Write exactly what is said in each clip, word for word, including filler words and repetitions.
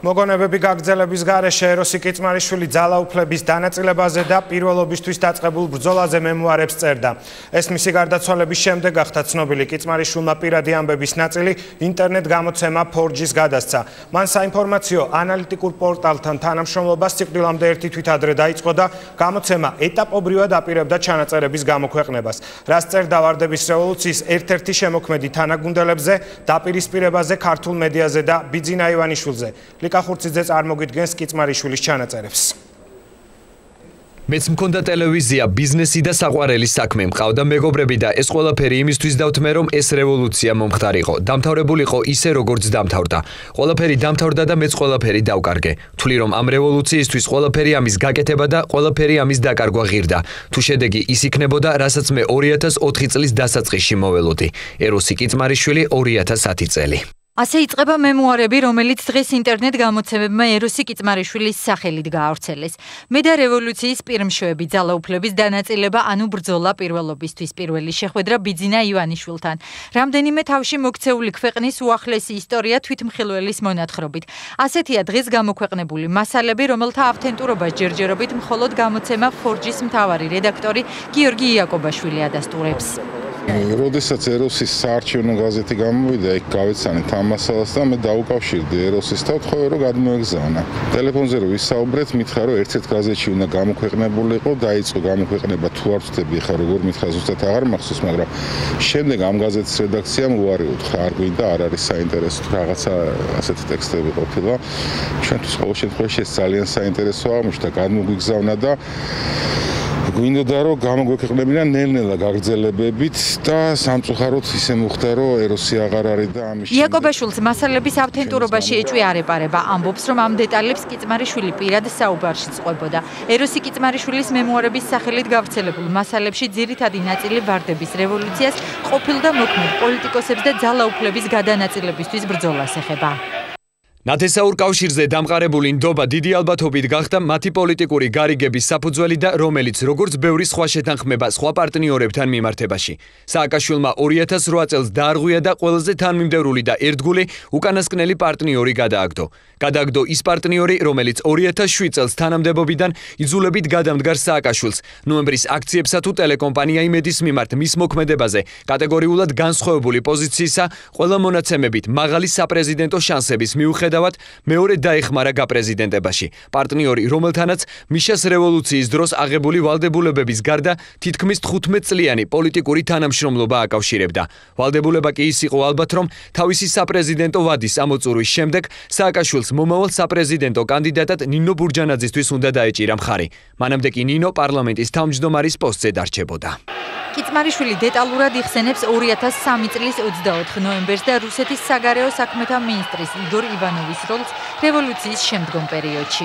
მოგონებები გაგრძელების გარეშე ეროსი კიწმარიშვილი ძალაუფლების დანაწილებაზე და პირველობისთვის დაწყებულ ბრძოლაზე მემუარებს წერდა. ეს მისი გარდაცვალების შემდეგ გახდა ცნობილი კიწმარიშვილმა პირადი ამბების ნაწილი ინტერნეტ გამოცემა four G-ს გადასცა. მან საინფორმაციო ანალიტიკურ პორტალთან თანამშრომლობას სიკვდილამდე ერთი თვით ადრე დაიწყო და გამოცემა ეტაპობრივად აპირებდა ჩანაწერების გამოქვეყნებას. რაც წერდა ვარდების რევოლუციის ერთ-ერთი შემოქმედი თანაგუნდელებზე, დაპირისპირებაზე, ქართულ მედიაზე და ბიძინა ივანიშვილზე. კახურციძე წარმოგიდგენს კიწმარიშვილის ჩანაწერებს. მეც მქონდა ტელევიზია, ბიზნესი და საყვარელი საქმე მყავდა მეგობრები და ეს ყველაფერი იმისთვის დავთმე რომ ეს რევოლუცია მომხდარიყო. დამთავრებულიყო ისე როგორც დამთავრდა. ყველაფერი დამთავრდა და მეც ყველაფერი დავკარგე. თვლი რომ ამ რევოლუციისთვის ყველაფერი ამის გაკეთება და ყველაფერი ამის დაკარგვა ღირდა. თუ შედეგი ის იქნებოდა, რასაც მე ორი ათას ოთხი წლის დასაწყისში მოველოდი. ეროსი კიწმარიშვილი ორი ათას ათი წელი. ასე იწყება მემუარები, რომელიც დღეს ინტერნეტ გამოცემებმა ეროსი კიწმარიშვილის სახელით გაავრცელეს. მე და რევოლუციის პირმშვები, ძალაუფლების დანაწილება, ანუ ბრძოლა პირველობისთვის, პირველი შეხვედრა ბიძინა ივანიშვილთან. რამდენიმე თავში მოქცეული ქვეყნის უახლესი ისტორია თვითმხილველის მონათხრობით. ასეთია დღეს გამოქვეყნებული მასალები, რომელთა ავთენტურობას ჯერჯერობით მხოლოდ გამოცემა four G-s მთავარი რედაქტორი გიორგი იაკობაშვილი ადასტურებს. როდესაც ეროსის საარჩევნო გაზეთი გამოვიდა, იქ გავეცანით ამ მასალას და მე დაუკავშირდი ეროსის და ვთხოვე რომ გადმოეგზავნა. ტელეფონზე რომ ვისაუბრეთ, მითხრა რომ ერთ-ერთ გაზეთში უნდა გამოქვეყნებულიყო, დაიწყო გამოქვეყნება, თუ არ ვწდები ხა როგორ მითხრა ზუსტად აღარ მახსოვს, მაგრამ შემდეგ ამ გაზეთის რედაქციამ უარი უთხრა, არ გვინდა, არ არის საინტერესო რაღაცა ასეთი ტექსტები ყოფილა. ჩვენთვის ყოველ შემთხვევაში ეს ძალიან საინტერესო აღმოჩნდა, გადმოგვიგზავნა და გვინდოდა რომ გამოგვექვეყნებინა ნელ-ნელა გაგრძელებებით და სამწუხაროდ ისე მოხდა რომ ეროსი აღარ არის და ამის შემდეგ იაკობაშვილს მასალების ავთენტურობაში ეჭვი არ ეპარება. ამბობს რომ ამ დეტალებს კიწმარიშვილი პირად საუბარში წყვებოდა. ეროსი კიწმარიშვილის მემუარების სახელით გავრცელებულ მასალებში ძირითადი ნაწილი ვარდების რევოლუციას, ყოფილ და მოქმედ პოლიტიკოსებს და ძალაუფლების გადანაწილებისთვის ბრძოლას ეხება. ნათესაურ კავშირზე დამყარებული ნდობა დიდი ალბათობით გახდა მათი პოლიტიკური გარიგების საფუძველი და რომელიც როგორც ბევრი სხვა შეთანხმება სხვა პარტნიორებთან მიმართებაში. სააკაშვილმა ორი ათას რვა წელს დაარღვია და ყველაზე თანმიმდევრული და ერთგული უკანასკნელი პარტნიორი გადააგდო. გადააგდო ის პარტნიორი, რომელიც ორი ათას შვიდ წელს თანამდებობიდან იძულებით გადამდგარ სააკაშვილს. ნოემბრის აქციებსა თუ ტელეკომპანია იმედის მიმართ მის მოქმედებაზე კატეგორიულად განსხვავებული პოზიციისა, ყველა მონაცემებით მაღალი საპრეზიდენტო შანსების მიუხედავად მეორე დაეხმარა გაპრეზიდენტებაში. პარტნიორი, რომელთანაც მიშას რევოლუციის დროს აღებული ვალდებულებების გარდა თითქმის თხუთმეტ წლიანი პოლიტიკური თანამშრომლობა აკავშირებდა. ვალდებულება კი ის იყო ალბათ, რომ თავისი საპრეზიდენტო ვადის ამოწურვის შემდეგ სააკაშვილს მომავალ საპრეზიდენტო კანდიდატად ნინო ბურჯანაძისთვის უნდა დაეჭირა მხარი. მანამდე კი ნინო პარლამენტის თავმჯდომარის პოსტზე დარჩებოდა. კიწმარიშვილი დეტალურად იხსენებს ორი ათას სამი წლის ოცდაოთხ ნოემბერს და რუსეთის საგარეო საქმეთა მინისტრის იგორ ივანოვის როლს რევოლუციის შემდგომ პერიოდში.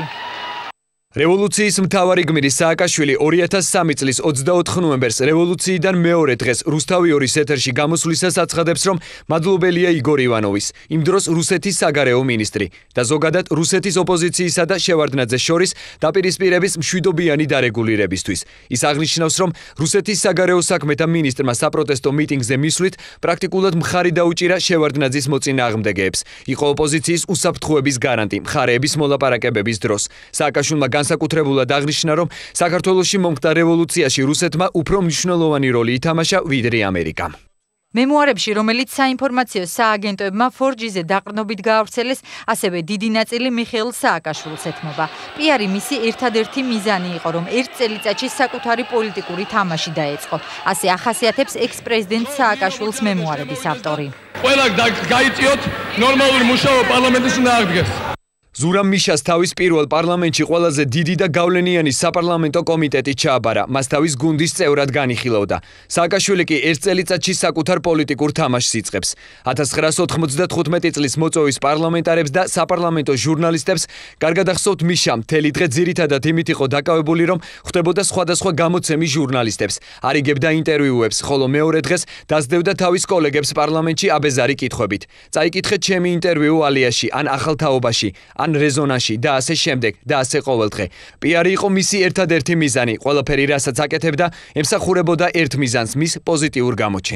რევოლუციის მთავარი გმირი სააკაშვილი ორი ათას სამი წლის ოცდაოთხ ნოემბერს რევოლუციიდან მეორე დღეს რუსთავი ორის ეთერში გამოსვლისას აცხადებს, რომ მადლობელია იგორ ივანოვის, იმ დროს რუსეთის საგარეო მინისტრი და ზოგადად რუსეთის ოპოზიციისა და შევარდნაძეს შორის დაპირისპირების მშვიდობიანი დარეგულირებისთვის. ის აღნიშნავს, რომ რუსეთის საგარეო საქმეთა მინისტრმა საპროტესტო მიტინგზე მისვლით პრაქტიკულად მხარი დაუჭირა შევარდნაძის მოწინააღმდეგეებს. იყო ოპოზიციის უსაფრთხოების გარანტი მხარეების მოლაპარაკებების დროს. სააკაშვილმა განსაკუთრებულად აღნიშნა, რომ საქართველოში მომხდარ რევოლუციაში რუსეთმა უფრო მნიშვნელოვანი როლი ითამაშა ვიდრე ამერიკამ. მემუარებში, რომელიც საინფორმაციო სააგენტოებმა four G-ზე დაყრდნობით გაავრცელეს, ასევე დიდი ნაწილი მიხეილ სააკაშვილს ეთმობა. პიარი მისი ერთადერთი მიზანი იყო, რომ ერთ წელიწადში საკუთარი პოლიტიკური თამაში დაეწყო. ასე ახასიათებს ექს-პრეზიდენტ სააკაშვილს მემუარების ავტორი. ყველა გაიწიოთ ნორმალური მუშაობა პარლამენტის უნდა აღდგეს. ზურამ მიშას თავის პირველ პარლამენტში ყველაზე დიდი და გავლენიანი საპარლამენტო კომიტეტი ჩააბარა, მას თავის გუნდის წევრად განიხილავდა. სააკაშვილი კი ერთ წელიწადში საკუთარ პოლიტიკურ თამაშს იწყებს. ათას ცხრაასი ოთხმოცდათხუთმეტი წლის მოწვევის პარლამენტარებს და საპარლამენტო ჟურნალისტებს კარგად ახსოვთ მიშა მთელი დღე ძირითადად იმით იყო დაკავებული, რომ ხვდებოდა სხვადასხვა გამოცემის ჟურნალისტებს, არიგებდა ინტერვიუებს, ხოლო მეორე დღეს დასდევდა თავის კოლეგებს პარლამენტში აბეზარი კითხვებით. წაიკითხეთ ჩემი ინტერვიუ ალიაში ან ახალ თაობაში, ან რეზონაში და ასე შემდეგ და ასე ყოველდღე. პიარი იყო მისი ერთადერთი მიზანი, ყველაფერი რასაც აკეთებდა, ემსახურებოდა ერთ მიზანს, მის პოზიტიურ გამოჩენას.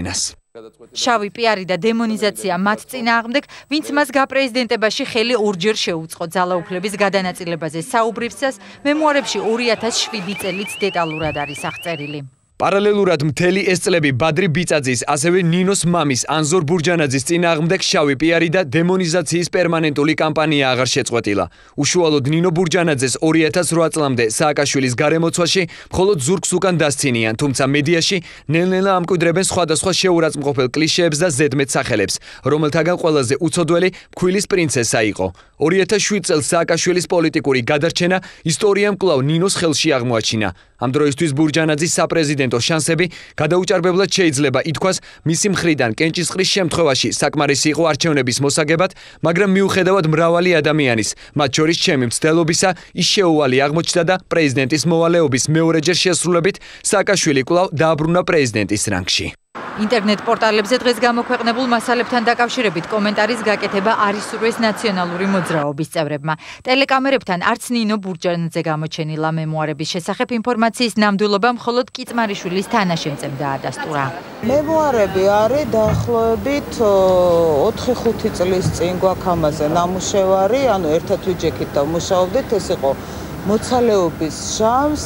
შავი პიარი და დემონიზაცია მათ წინააღმდეგ, ვინც მას გაპრეზიდენტებაში ხელი ორჯერ შეუწყო ძალაუფლების გადანაწილებაზე საუბრისას, მემუარებში ორი ათას შვიდი წელიც დეტალურად არის აღწერილი. პარალელურად მთელი ეს წლები ბადრი ბიწაძის, ასევე ნინოს მამის ანზორ ბურჯანაძის წინააღმდეგ შავი პიარი და დემონიზაციის პერმანენტული კამპანია აღარ შეწყვეტილა. უშუალოდ ნინო ბურჯანაძეს ორი ათას რვა წლამდე სააკაშვილის გარემოცვაში მხოლოდ ზურგს უკან დასცინიან, თუმცა მედიაში ნელ-ნელა ამკვიდრებენ სხვადასხვა შეურაცხმყოფელ კლიშეებს და ზედმეტ სახელებს, რომელთაგან ყველაზე უცოდველი მქვილის პრინცესა იყო. ორი ათას შვიდ წელს სააკაშვილის პოლიტიკური გადარჩენა ისტორიამ კვლავ ნინოს ხელში აღმოაჩინა. ამ დროისთვის ბურჯანაძის საპრეზიდენტო შანსები გადაუჭარბებლად შეიძლება ითქვას მისი მხრიდან კენჭისყრის შემთხვევაში საკმარისი იყო არჩევნების მოსაგებად, მაგრამ მიუხედავად მრავალი ადამიანის, მათ შორის ჩემი მცდელობისა, ის შეუვალი აღმოჩნდა და პრეზიდენტის მოვალეობის მეორეჯერ შესრულებით სააკაშვილი კვლავ დააბრუნა პრეზიდენტის რანგში. ინტერნეტ პორტალებზე დღეს გამოქვეყნებულ მასალებთან დაკავშირებით კომენტარის გაკეთება არ ისურვეს ნაციონალური მოძრაობის წევრებმა. ტელეკამერებთან არც ნინო ბურჯანაძე გამოჩენილა მემუარების შესახებ ინფორმაციის ნამდვილობა მხოლოდ კიწმარიშვილის თანაშემწემ დაადასტურა. მემუარები არის დაახლოებით ოთხი ხუთი წლის წინ გვაქვს ამაზე ნამუშევარი, ანუ ერთად ვიჯექით და ვმუშაობდით, ეს იყო მოცალეობის ჟამს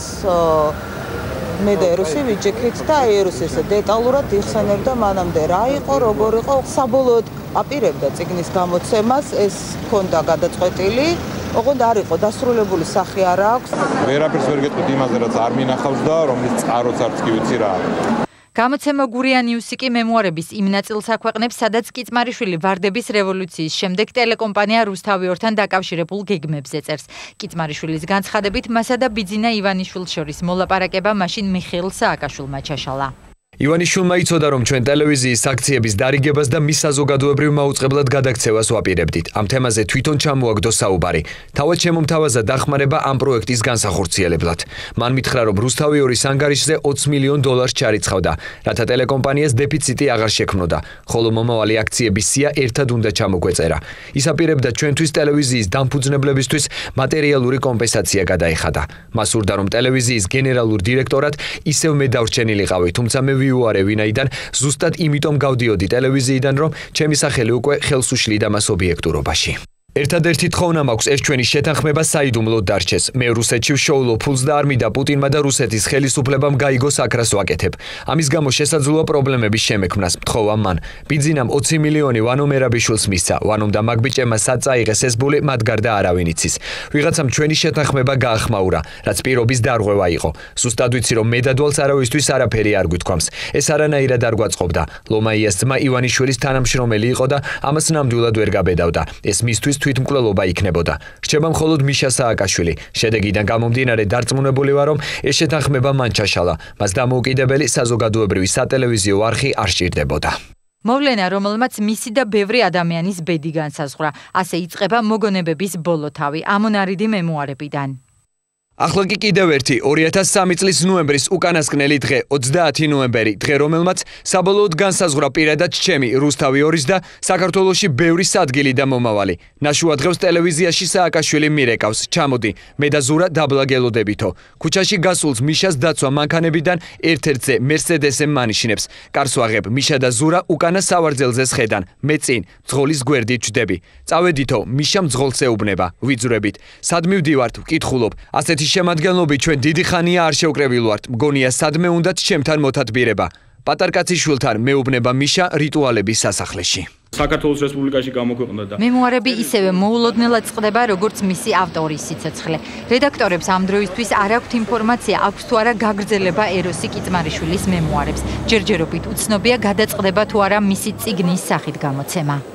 მე და ეროსი ვიჯექით და ეროსი ესე დეტალურად იხსენებდა მანამდე რა იყო, როგორ იყო, საბოლოოდ აპირებდა წიგნის გამოცემას, ეს ჰქონდა გადაწყვეტილი, ოღონდ არ იყო დასრულებული სახე არ აქვს. ვერაფერს ვერ გეტყვით იმაზე, რაც არ მინახავს და რომლის წყაროც არც კი ვიცი რა არის. გამოცემა გურია ნიუსი კი მემუარების იმ ნაწილს აქვეყნებს, სადაც კიწმარიშვილი ვარდების რევოლუციის შემდეგ ტელეკომპანია რუსთავიორთან დაკავშირებულ გეგმებზე წერს. კიწმარიშვილის განცხადებით, მასა და ბიძინა ივანიშვილს შორის მოლაპარაკება მაშინ მიხეილ სააკაშვილმა ჩაშალა. ივანიშვილმა იცოდა, რომ ჩვენ ტელევიზიის აქციების დარიგებას და მის საზოგადოებრივ მაუწყებლად გადაქცევას ვაპირებდით. ამ თემაზე თვითონ ჩამოაგდო საუბარი. თავად შემომთავაზა დახმარება ამ პროექტის განსახორციელებლად. მან მითხრა, რომ რუსთავიორის ანგარიშზე ოცი მილიონ დოლარს ჩარიცხავდა, რათა ტელეკომპანიას დეფიციტი აღარ შექმნოდა, ხოლო მომავალი აქციების სია ერთად უნდა ჩამოგვეწერა. ის აპირებდა ჩვენთვის ტელევიზიის დამფუძნებლებისთვის მატერიალური კომპენსაცია გადაეხადა. მას სურდა, რომ ტელევიზიის გენერალურ დირექტორად ისევ მე დავრჩენილიყავი, თუმცა მე ვიუარე ვინაიდან ზუსტად იმიტომ გავდიოდი ტელევიზიიდან, რომ ჩემი სახელი უკვე ხელს უშლიდა მას ობიექტურობაში. ერთადერთი თხოვნა მაქვს ეს ჩვენი შეთანხმება საიდუმლოდ დარჩეს. მე რუსეთში ვშოულო ფულს და არ მინდა პუტინმა და რუსეთის ხელისუფლებამ გაიგოს აკრას ვაკეთებ. ამის გამო შესაძლოა პრობლემების შემექმნას, მთხოვა მან. ბიძინამ ოცი მილიონი ვანო მერაბიშვილს მისცა. ვანომ და მაგბიჭემა საწაიღეს ეს ბული, მათ გარდა არავინ იცის. ვიღაცამ ჩვენი შეთანხმება გაახმაურა, რაც პირობის დარღვევა იყო. სუსტად ვიცი, რომ მე დადვალს არავისთვის არაფერი არ გვითქვამს. ეს არანაირად არ გვაწყობდა. ლომაიას ძმა ივანიშვილის თანამშრომელი იყო და ამას ნამდვილად ვერ გაბედავდა. ეს მისთვის თვითმკვლელობა იქნებოდა. რჩება მხოლოდ მიშა სააკაშვილი. შედეგიდან გამომდინარე დარწმუნებული ვარ, რომ ეს შეთანხმება მან ჩაშალა. მას დამოუკიდებელი საზოგადოებრივი სატელევიზიო არხი არ სჭირდებოდა. მოვლენა, რომელმაც მისი და ბევრი ადამიანის ბედი განსაზღვრა. ასე იწყება მოგონებების ბოლო თავი ამონარიდი მემუარებიდან. ახლა კი კიდევ ერთი ორი ათას სამი წლის ნოემბრის უკანასკნელი დღე, ოცდაათი ნოემბერი, დღე რომელმაც საბოლოოდ განსაზღვრა პირადად ჩემი რუსთავიორის და საქართველოში ბევრი ადგილი და მომავალი. ნაშუა დღევს ტელევიზიაში სააკაშვილი მირეკავს. ჩამოდი, მე და ზურა დაბლაგელოდებითო. ქუჩაში გასულს მიშას დაცვა მანქანებიდან ერთ-ერთზე მერსედესზე მანიშნებს. კარს ვაღებ, მიშა და ზურა უკანა სავარძელზე სხედან. მე წინ, მძღოლის გვერდით ვჯდები. წავედითო, მიშა მძღოლს ეუბნება. ვიძვრებით. სად მივდივართ, ვკითხულობ. ასეთი შემადგენლობი ჩვენ დიდი ხანია არ შევკრებილ ვართ. მგონია სადმე უნდათ ჩემთან მოთათბირება. პატარკაციშვილთან მეუბნება მიშა რიტუალების სასახლეში. საქართველოს რესპუბლიკაში გამოქვეყნდა და მემუარები ისევე მოულოდნელად წყდება, როგორც მისი ავტორის სიცოცხლე. რედაქტორებს ამ დროისთვის არ აქვთ ინფორმაცია, აქვს თუ არა გაგრძელება ეროსი კიწმარიშვილის მემუარებს. ჯერჯერობით უცნობია გადაწყდება თუ არა მისი წიგნის სახით გამოცემა.